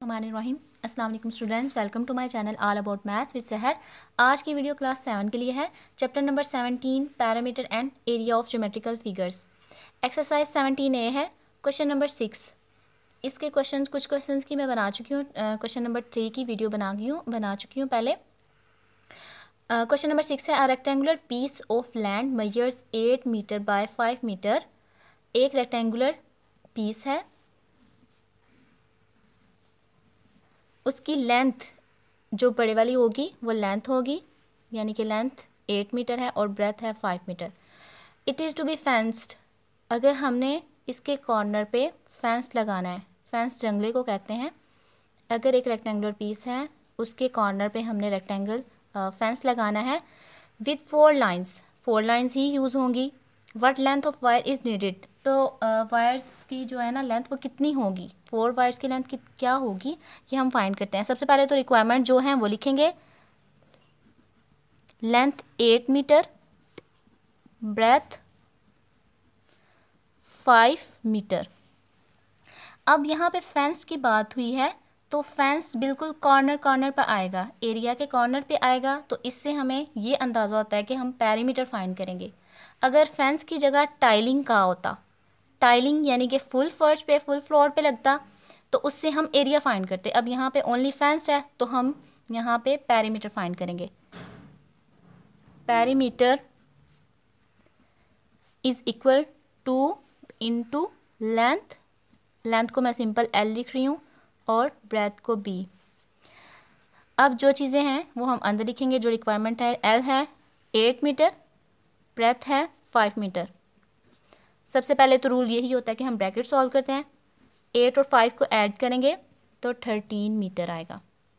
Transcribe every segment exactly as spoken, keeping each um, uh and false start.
रहीम अस्सलाम वालेकुम students, welcome to my channel all about maths with Sahar. आज की वीडियो क्लास सेवन के लिए है। Chapter number seventeen, perimeter and area of geometrical figures. Exercise seventeen A है। क्वेश्चन नंबर सिक्स, इसके क्वेश्चन कुछ क्वेश्चंस की मैं बना चुकी हूँ। क्वेश्चन नंबर थ्री की वीडियो बना गई हूँ बना चुकी हूँ पहले। क्वेश्चन नंबर सिक्स है, a rectangular piece of land measures eight metre by five metre. एक रेक्टेंगुलर पीस है, उसकी लेंथ जो बड़े वाली होगी वो लेंथ होगी, यानी कि लेंथ एट मीटर है और ब्रेथ है five metre. It is to be fenced. अगर हमने इसके कॉर्नर पे फेंस लगाना है, फेंस जंगले को कहते हैं। अगर एक रेक्टेंगुलर पीस है, उसके कॉर्नर पे हमने रेक्टेंगल फेंस लगाना है with four lines. Four lines ही यूज़ होंगी। What length of wire is needed, तो वायर्स uh, की जो है ना लेंथ वो कितनी होगी, फोर वायर्स की लेंथ क्या होगी ये हम फाइंड करते हैं। सबसे पहले तो रिक्वायरमेंट जो है वो लिखेंगे। Length eight metre, breadth five metre. अब यहाँ पे फेंस की बात हुई है तो फेंस बिल्कुल कॉर्नर कॉर्नर पर आएगा, एरिया के कॉर्नर पे आएगा। तो इससे हमें ये अंदाज़ा होता है कि हम पेरीमीटर फाइंड करेंगे। अगर फेंस की जगह टाइलिंग का होता, टाइलिंग यानी कि फुल फर्श पे फुल फ्लोर पे लगता, तो उससे हम एरिया फाइंड करते। अब यहाँ पे ओनली फेंस्ड है तो हम यहाँ पे पेरीमीटर फाइंड करेंगे। Perimeter is equal to into length, length को मैं सिंपल एल लिख रही हूँ और ब्रेथ को बी। अब जो चीज़ें हैं वो हम अंदर लिखेंगे। जो रिक्वायरमेंट है, एल है एट मीटर, ब्रेथ है फाइव मीटर। सबसे पहले तो रूल यही होता है कि हम ब्रैकेट सॉल्व करते हैं। एट और फाइव को ऐड करेंगे तो थर्टीन मीटर आएगा।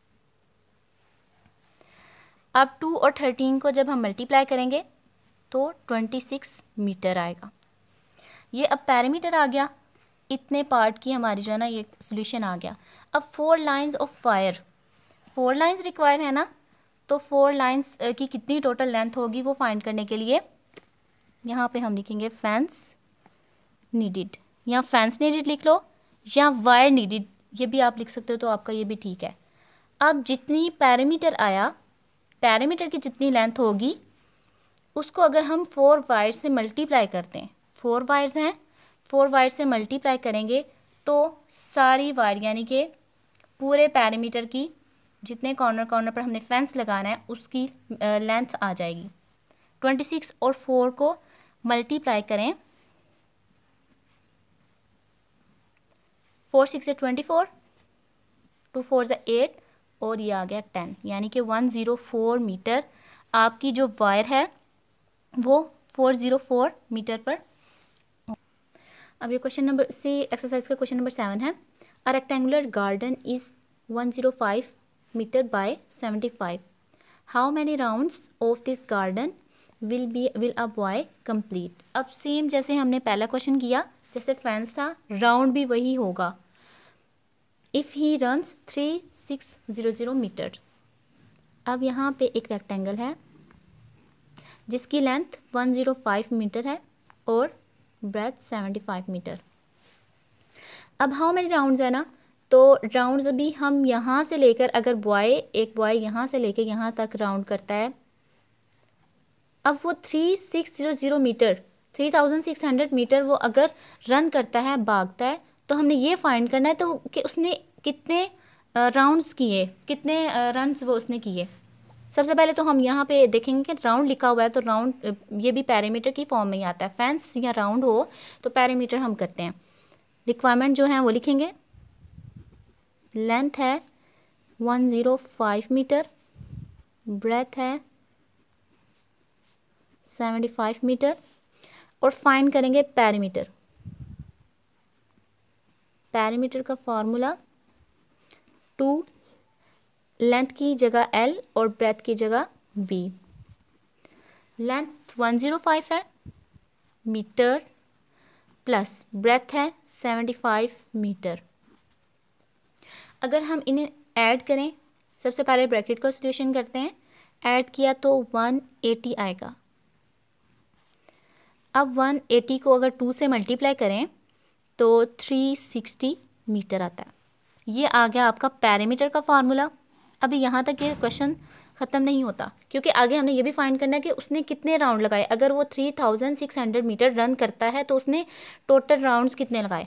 अब टू और थर्टीन को जब हम मल्टीप्लाई करेंगे तो ट्वेंटी सिक्स मीटर आएगा। ये अब पेरीमीटर आ गया। इतने पार्ट की हमारी जो है ना ये सॉल्यूशन आ गया। अब four lines of wire, four lines required है ना, तो फोर लाइंस की कितनी टोटल लेंथ होगी वो फाइंड करने के लिए यहाँ पे हम लिखेंगे फेंस नीडेड। या फेंस नीडेड लिख लो या वायर नीडेड, ये भी आप लिख सकते हो, तो आपका ये भी ठीक है। अब जितनी पेरीमीटर आया, पेरीमीटर की जितनी लेंथ होगी उसको अगर हम फोर वायर से मल्टीप्लाई करते हैं, फोर वायर्स हैं, फोर वायर से मल्टीप्लाई करेंगे तो सारी वायर यानी कि पूरे पेरीमीटर की जितने कॉर्नर कॉर्नर पर हमने फेंस लगाना है उसकी लेंथ आ जाएगी। ट्वेंटी सिक्स और फोर को मल्टीप्लाई करें, फोर सिक्स से ट्वेंटी फोर, टू फोर से एट और ये आ गया टेन, यानी कि वन ज़ीरो फोर मीटर आपकी जो वायर है वो फोर ज़ीरो फोर मीटर पर। अब ये क्वेश्चन नंबर सी एक्सरसाइज का क्वेश्चन नंबर सेवन है। A rectangular garden is one zero five metre by seventy five. How many rounds of this garden will be will a boy complete. अब same जैसे हमने पहला question किया, जैसे fence था, round भी वही होगा। If he runs three six zero zero metre. अब यहाँ पे एक रेक्टेंगल है जिसकी length one zero five metre है और ब्रेथ सेवेंटी फाइव मीटर। अब हाउ मेनी राउंड्स है ना, तो राउंड्स अभी हम यहाँ से लेकर, अगर बॉय एक बॉय यहाँ से लेकर यहाँ तक राउंड करता है, अब वो three six zero zero metre, three thousand six hundred metre वो अगर रन करता है, भागता है, तो हमने ये फाइंड करना है तो कि उसने कितने राउंड्स किए, कितने रन्स वो उसने किए। सबसे पहले तो हम यहाँ पे देखेंगे कि राउंड लिखा हुआ है तो राउंड ये भी पैरीमीटर की फॉर्म में ही आता है। फेंस या राउंड हो तो पैरीमीटर हम करते हैं। रिक्वायरमेंट जो है वो लिखेंगे। लेंथ है one zero five metre, breadth है सेवेंटी फाइव मीटर और फाइंड करेंगे पैरीमीटर। पैरीमीटर का फॉर्मूला टू, लेंथ की जगह एल और ब्रेथ की जगह B. Length one zero five है मीटर प्लस ब्रेथ है सेवेंटी फाइव मीटर। अगर हम इन्हें ऐड करें, सबसे पहले ब्रैकेट का सॉल्यूशन करते हैं। ऐड किया तो वन एटी आएगा। अब वन एटी को अगर टू से मल्टीप्लाई करें तो थ्री सिक्सटी मीटर आता है। ये आ गया आपका पेरीमीटर का फार्मूला। अभी यहाँ तक ये क्वेश्चन ख़त्म नहीं होता, क्योंकि आगे हमने ये भी फाइंड करना है कि उसने कितने राउंड लगाए। अगर वो three thousand six hundred metre run करता है तो उसने टोटल राउंड्स कितने लगाए।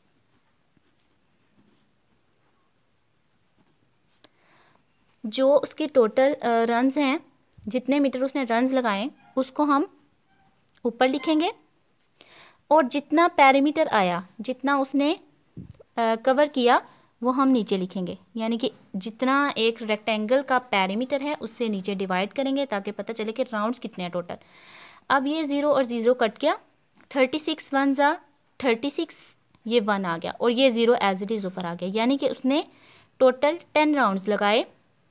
जो उसके टोटल रन्स हैं, जितने मीटर उसने रन्स लगाए उसको हम ऊपर लिखेंगे, और जितना पेरीमीटर आया, जितना उसने कवर किया, वो हम नीचे लिखेंगे। यानी कि जितना एक रेक्टेंगल का पेरीमीटर है उससे नीचे डिवाइड करेंगे ताकि पता चले कि राउंड्स कितने हैं टोटल। अब ये ज़ीरो और ज़ीरो कट गया, थर्टी सिक्स वन ज़ा थर्टी सिक्स, ये वन आ गया और ये ज़ीरो एज इट इज़ ऊपर आ गया। यानी कि उसने टोटल टेन राउंड्स लगाए,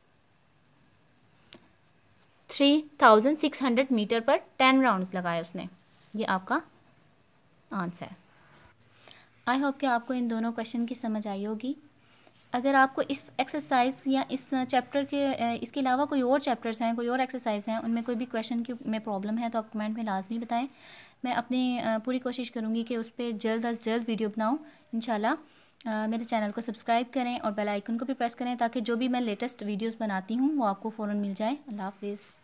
three thousand six hundred metre पर टेन राउंड्स लगाए उसने। ये आपका आंसर है। आई होप कि आपको इन दोनों क्वेश्चन की समझ आई होगी। अगर आपको इस एक्सरसाइज या इस चैप्टर के इसके अलावा कोई और चैप्टर्स हैं, कोई और एक्सरसाइज हैं, उनमें कोई भी क्वेश्चन की में प्रॉब्लम है तो आप कमेंट में लाजमी बताएं। मैं अपनी पूरी कोशिश करूँगी कि उस पर जल्द अज जल्द वीडियो बनाऊँ इंशाल्लाह। मेरे चैनल को सब्सक्राइब करें और बेल आइकन को भी प्रेस करें ताकि जो भी मैं लेटेस्ट वीडियोज़ बनाती हूँ वो आपको फ़ौरन मिल जाए। अल्लाह हाफिज़।